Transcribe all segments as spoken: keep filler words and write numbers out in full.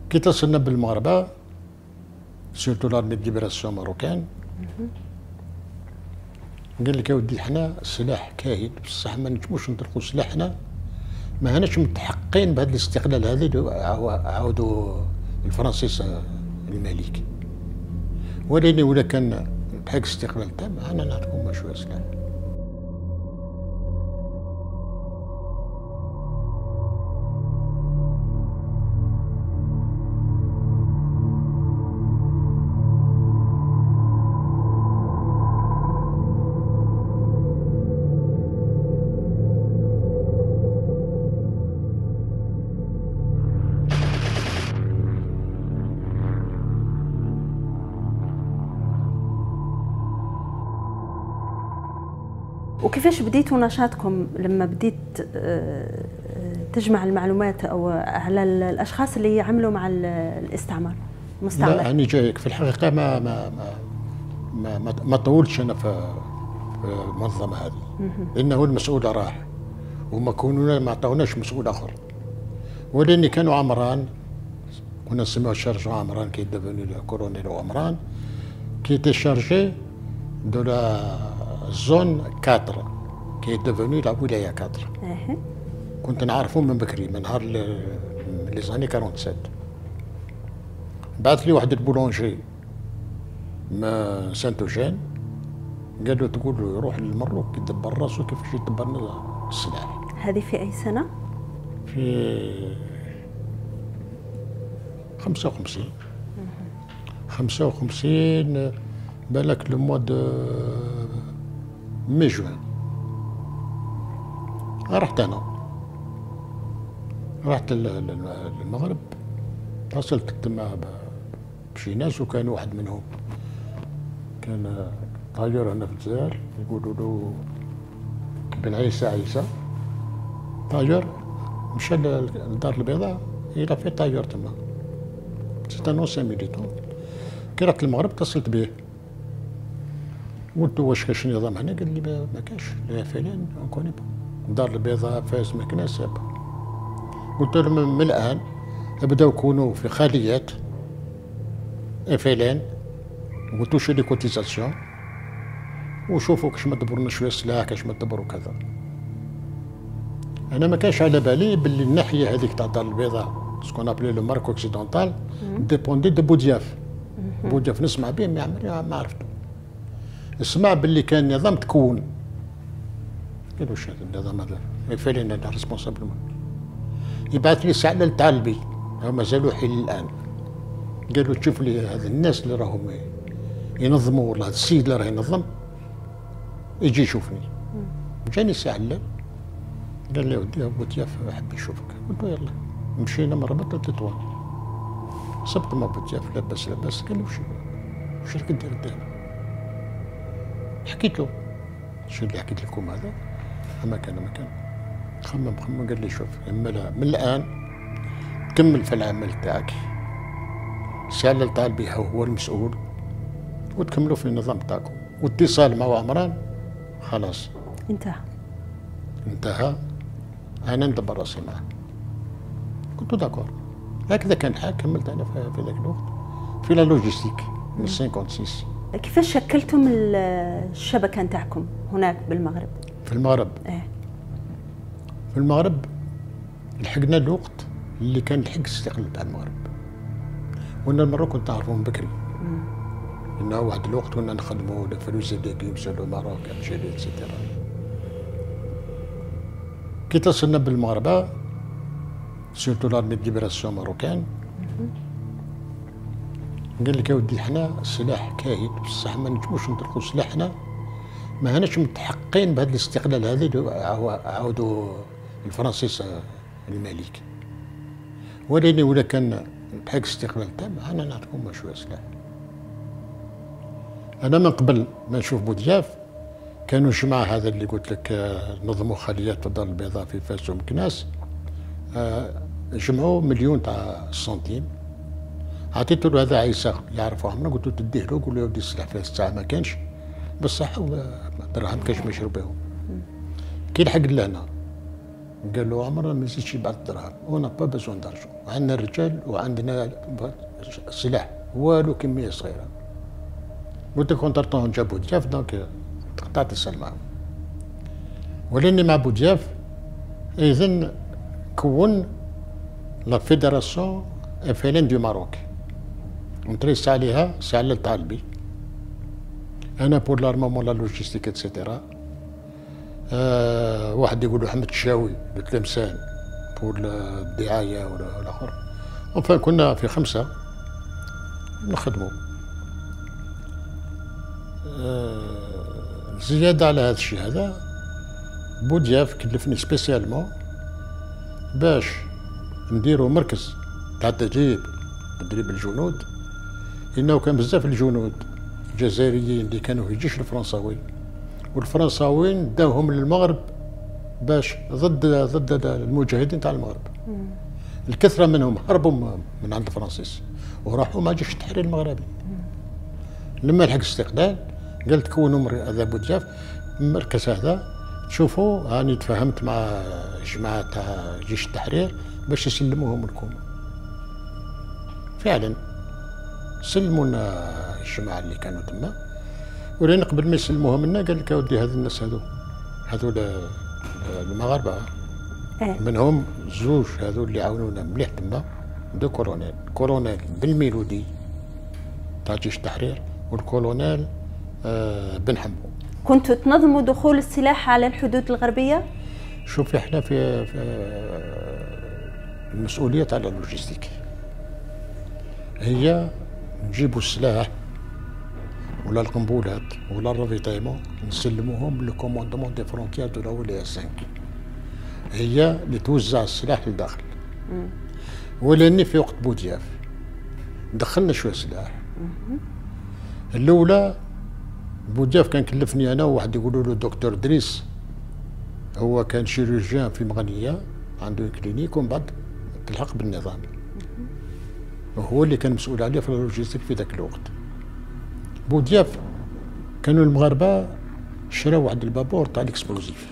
كي اتصلنا بالمغاربه سيرتو لارمي دي ليبراسيون ماروكان، قال لك يا ودي حنا السلاح كاين بصح ما نجموش نطلقوا سلاحنا، ما هناش متحقين بهذا الاستقلال هذا اللي عاودوا الفرنسيس الملك، ولكن ولا كان بحق استقلال تام انا نعطيكم شويه سلاح. وكيفاش بديتوا نشاطكم لما بديت تجمع المعلومات او على الاشخاص اللي يعملوا مع الاستعمار المستعمر؟ لا أنا جايك في الحقيقه ما ما ما ما, ما طولتش انا في المنظمه هذه، لانه المسؤول راح وما كونوا ما عطاوناش مسؤول اخر، ولكن كانوا عمران كنا نسميوه شارجون عمران كي ديفوني كورونيل عمران كي تيشارجي دو لا زون أربعة كي ديفوني لا ولايه أربعة. كنت نعرفهم من بكري من نهار لي زاني سبعة وأربعين. بعث لي واحد البولونجي من سانت اوجين قال له تقول له يروح للمروك يدبر راسو كيفاش يدبر السلاح. هذه في اي سنه؟ في خمسة وخمسين خمسة وخمسين بالك لو موا دو مي جوان. رحت انا رحت للمغرب، اتصلت تما بشي ناس وكان واحد منهم كان طاير هنا في الجزائر يقولوا له بن عيسى عيسى طاير، مشى للدار البيضاء الى في طاير تما سيت ان اونسيان ميليتون. كي رحت للمغرب اتصلت به قلت له واش كاش نظام هنا؟ قال لي ما كاش لا فلان اون كوني با الدار البيضاء فاس مكناس با. قلت لهم من الان بداو يكونوا في خاليات فلان، قلت له شو لي كوتيزاسيون وشوفوا كاش ما دبرنا شويه سلاح كاش ما دبروا كذا. انا ما كانش على بالي باللي الناحيه هذيك تاع الدار البيضاء سكون ابلي لو مارك اوكسيدونتال ديبوندي دو بودياف. بودياف نسمع به ما عرفته، اسمع باللي كان نظام تكون. قالوا واش هذا النظام هذا؟ فعلا هذا ريسبونسابل. يبعث لي سعد التعلبي مازالوا حي الان، قالوا تشوف لي هذا الناس اللي راهم ينظموا والله السيد اللي راه ينظم يجي يشوفني. جاني ساعة الليل قال لي ودي بوتياف حب يشوفك. قلت له يلا. مشينا مربط لتطوان صبت مع بوتياف لاباس لاباس. قال لي وش وش راك دير قدامي؟ حكيت له الشيء اللي حكيت لكم هذا اما كان ما كان. خمم خمم قال لي شوف اما لا من الان كمل في العمل تاعك، سال الطالبي هو المسؤول وتكملوا في النظام تاعكم، واتصال مع عمران خلاص انتهى انتهى. انا ندبر راسي معاه. قلت له داكور. هكذا كان الحال. كملت انا في ذاك الوقت في لا لوجيستيك من ستة وخمسين. كيفاش شكلتم الشبكه نتاعكم هناك بالمغرب؟ في المغرب ايه في المغرب لحقنا الوقت اللي كان لحق الاستقلال تاع المغرب، وانا المره كنت نعرفهم بكري. انه واحد الوقت كنا نخدموا الفلوس اللي يمشوا ماروك الجزائر اكسيتيرا. كي اتصلنا بالمغاربه سيرتو لارمي دي ليبراسيون ماروكان، قال لك يا ودي حنا السلاح كاين بصح ما نجموش نطلقوا سلاحنا، ما هناش متحقين بهذا الاستقلال هذا اللي عاودوا الفرنسيس الملك، ولكن ولا كان بحق استقلال تام انا نعطيكم شويه سلاح. انا من قبل ما نشوف بوضياف كانوا الجماعه هذا اللي قلت لك نظموا خليات في الدار البيضاء في فاس ومكناس، جمعوا مليون تاع السنتيم. عطيت له هذا عيسى يعرفوا عمنا، قلت له تديه له قول له يا ودي السلاح في الساعه ما كانش بصح الدراهم كاش ما يشرو بهم. كي لحق لهنا قال له عمرنا ما يزيدش يبعث دراهم، اون با بيزون دارجون، عندنا الرجال وعندنا سلاح والو كميه صغيره. ودو كونترطون جا بودياف دونك تقطع تسال معاهم. ولاني مع بودياف اذن كون لا فيدراسيون اف ال ان دو ماروك، نتريس عليها سعل الطالبي انا بور لارمامون لا لوجيستيك اتسيتيرا. آه واحد يقول له حمد الشاوي لتلمسان بور الدعايه ولا الاخر. وفان كنا في خمسه نخدموا. آه زياده على هذا الشيء هذا بودياف كلفني سبيسيالمون باش نديروا مركز تاع تدريب تدريب الجنود، لانه كان بزاف الجنود الجزائريين اللي كانوا في الجيش الفرنساوي، والفرنساويين داوهم للمغرب باش ضد ضد المجاهدين تاع المغرب. الكثره منهم هربوا من عند الفرنسيس وراحوا مع جيش التحرير المغربي. لما لحق الاستقلال قال تكونوا هذا بودياف المركز هذا، تشوفوا هاني تفاهمت مع جماعه تاع جيش التحرير باش يسلموهم لكم. فعلا سلمونا الجماعه اللي كانوا تما، ولين قبل ما يسلموهم لنا قال لك اودي هذو الناس هذو هذو المغاربه منهم زوج هذو اللي عاونونا مليح تما، دو كولونيل، كولونيل بالميلودي تاع جيش التحرير والكولونيل آه بن حمو. كنتوا تنظموا دخول السلاح على الحدود الغربيه؟ شوفي احنا في, في المسؤوليه تاع اللوجيستيك هي نجيبوا السلاح ولا القنبولات ولا الرافيتايمون نسلموهم للكوموندمون دي فرونتيير دو لا ولايه خمسة، هي اللي توزع السلاح للداخل. ولاني في وقت بودياف دخلنا شويه سلاح. الاولى بودياف كان كلفني انا وواحد يقولوا له دكتور دريس، هو كان شيروجيان في مغنيه عنده كلينيك، ومن بعد تلحق بالنظام، وهو اللي كان مسؤول عليه في اللوجيستيك في ذاك الوقت. بودياف كانوا المغاربه شراو واحد البابور تاع الاكسبلوزيف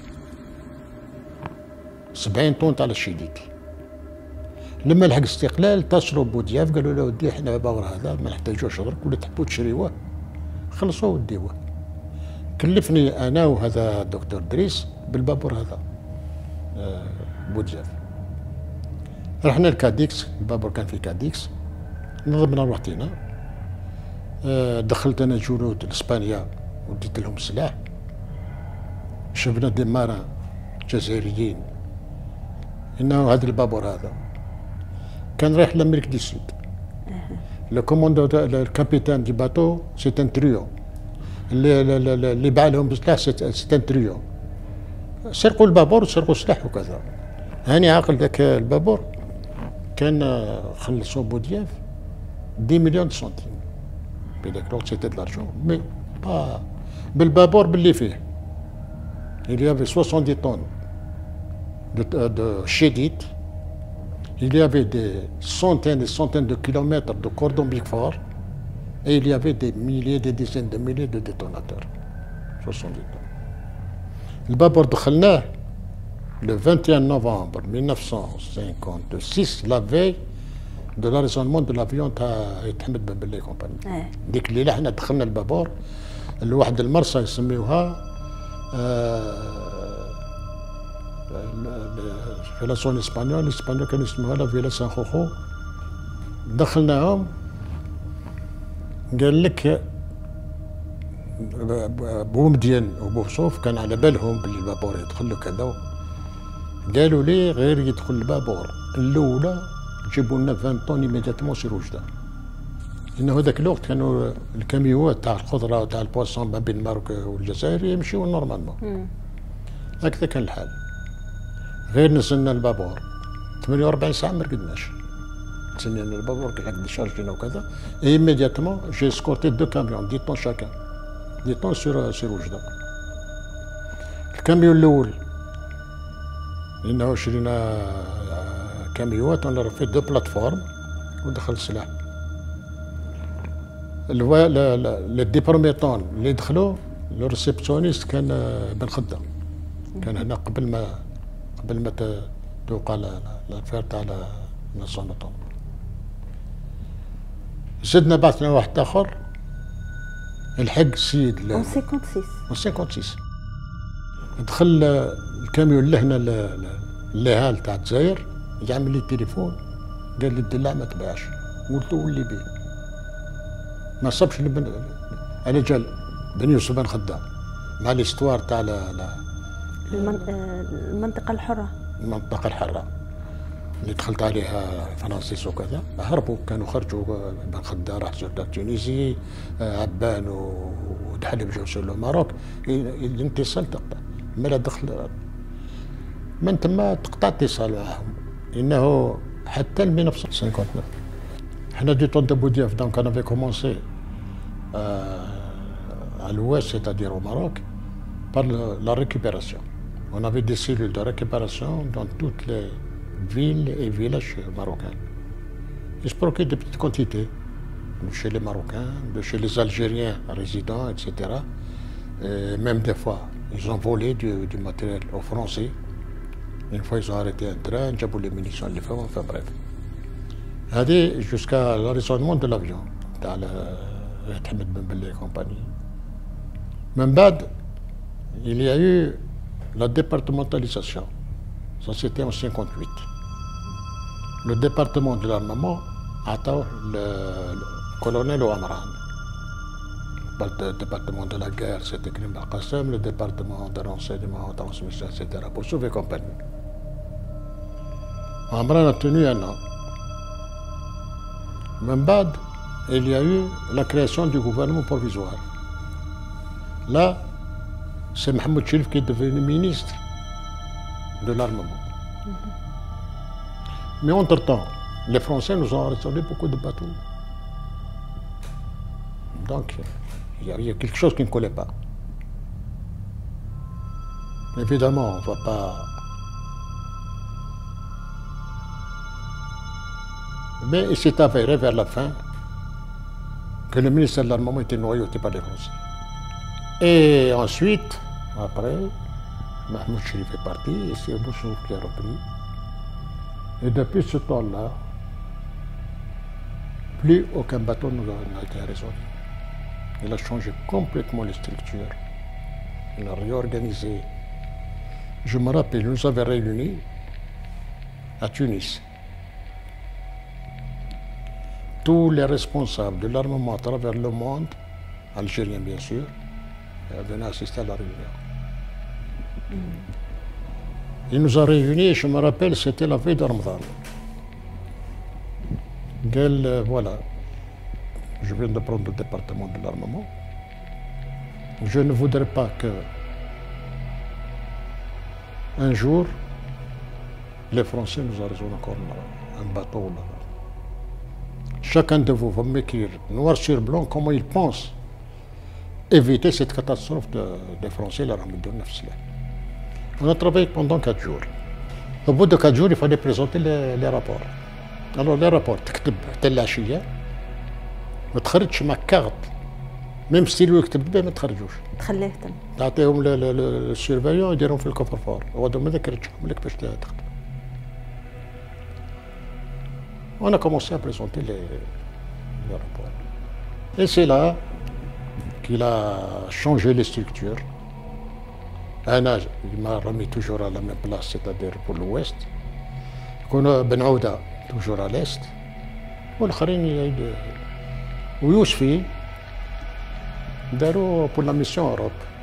سبعين طن تاع الشديد. لما لحق الاستقلال اتصلوا بودياف قالوا له ودي احنا البابور هذا ما نحتاجوش درك، ولا تحبوا تشريوه خلصوه وديوه. كلفني انا وهذا الدكتور دريس بالبابور هذا آه بودياف. رحنا لكاديكس، البابور كان في كاديكس، نضربنا روحتينا. آه دخلت انا جنود لاسبانيا وديت لهم السلاح. شفنا دي ماران جزائريين انه هذا البابور هذا كان رايح لامريك دي سود. لو كوموندو الكابيتان دي باتو سي ان تريو، اللي اللي باع لهم السلاح سي ان تريو. سرقوا البابور وسرقوا السلاح وكذا. هاني عاقل ذاك البابور كان خلصوا بودياف عشرة مليون سنتيم بهذاك الوقت، سيتي دو لارجون مي با بالبابور باللي فيه. Il y avait soixante-dix tonnes de, de chédite, il y avait des centaines et centaines de kilomètres de cordon Bigfort, et il y avait des milliers, des dizaines de milliers de détonateurs. soixante-dix tonnes. البابور دخلناه le vingt et un novembre mille neuf cent cinquante-six, la veille de l'arraisonnement de l'avion تاع يتحمد بن بلي كومباني. ديك الليله احنا دخلنا البابور لواحد المرسى يسميوها في لا زون اسبانيول، الاسبانيول كانوا يسموها لا فيلا سان خوخو. دخلناهم قال لك بومدين وبوصوف كان على بالهم باللي البابور يدخل له كذا، قالوا لي غير يدخل البابور الاولى جيبوا لنا عشرين طن ايميدياتمون سير وجده، لانه هذاك الوقت كانوا الكاميوات تاع الخضره وتاع البواسون ما بين الماروك والجزائر يمشيو نورمالمون. هكذا كان الحال. غير نزلنا البابور ثمانية وأربعين ساعه ما رقدناش، تسنينا البابور كي حق ديشارجينا وكذا، ايميدياتمون جي سكورتي دو كاميون دي طون شاكان، دي طون سير سير وجده. الكاميون الاول لانه شرينا كاميوات وانا رفيت دو بلاتفورم ودخل السلاح. لي دي برومي طون اللي دخلوا لو ريسبسيونيست كان بن خده، كان هنا قبل ما قبل ما توقع لافير تاع لا زون اوتونوم. زدنا بعثنا واحد اخر الحق السيد اون خمسة وستين اون ستين دخل الكاميون لهنا لهال تاع الجزائر يعمل لي التليفون قال لي الدلاع ما تباعش قلت له ولي بيه ما صابش بن... انا جا بن يوسف بن خدام مع الاستوار تاع المن... المنطقه الحره المنطقه الحره اللي دخلت عليها فرانسيس وكذا هربوا كانوا خرجوا بن خدام راح سرداب تونسي عبان ودحلب جاو سولو ماروك الانتصال تقطع مالا دخل من تما تقطع اتصال معاهم انه حتى ل ألف وتسعمائة وخمسة وخمسين حنا دو طون دو بودياف دونك انا في كومونسي à l'ouest, c'est-à-dire au Maroc, par le, la récupération. On avait des cellules de récupération dans toutes les villes et villages marocains. Ils se procuraient de petites quantités, de chez les Marocains, de chez les Algériens résidents, et cetera. Et même des fois, ils ont volé du, du matériel aux Français. Une fois, ils ont arrêté un train, ils ont les munitions, les femmes, enfin bref. هذه jusqu'à l'arrêtement de l'avion, تاع Ahmed Ben Bella et compagnie. من بعد il y a eu la départementalisation. Ça c'était en cinquante-huit. Le département de l'armement عطاوه le colonel Ouamran. Le département de la guerre c'était Karim Belkacem, le département de renseignement, transmission, et cetera. pour sauver compagnie. Ouamran a tenu un an. من بعد il y a eu la création du gouvernement provisoire. Là, c'est Mohamed Chérif qui est devenu ministre de l'armement. Mm-hmm. Mais entre-temps, les Français nous ont arrêté beaucoup de bateaux. Donc, il y avait quelque chose qui ne collait pas. Évidemment, on ne va pas... Mais il s'est avéré vers la fin que le ministère de l'armement était noyauté par les Français. Et ensuite, après, Mahmoud Chérif est parti et c'est Bouchouf qui a repris. Et depuis ce temps-là, plus aucun bateau n'a été arraisonné. Il a changé complètement les structures. Il a réorganisé. Je me rappelle, nous avons réunis à Tunis tous les responsables de l'armement à travers le monde, algériens bien sûr, venaient assister à la réunion. Il nous a réunis, je me rappelle, c'était la veille de Ramadan. Quel, voilà, je viens de prendre le département de l'armement. Je ne voudrais pas que un jour, les Français nous arrêtent encore un bateau là. Chacun de vous va m'écrire noir sur blanc comment il pense éviter cette catastrophe de, des Français, la Ramadan. On a travaillé pendant quatre jours. Au bout de quatre jours, il fallait présenter les, les rapports. Alors les rapports, تكتب حتى العشية ما تخرجش مع كارت ميم ستيلو يكتب به ما تخرجوش. تخليه تم. تعطيهم للسيرفيون يديرهم في الكوفر فور وهذا ما ذكرتهم لك باش تخدم. On a commencé à présenter les, les rapports. Et c'est là qu'il a changé les structures. Un âge, il m'a remis toujours à la même place, c'est-à-dire pour l'ouest. Ben Aouda, toujours à l'est. ويوسفي داروا pour la mission Europe.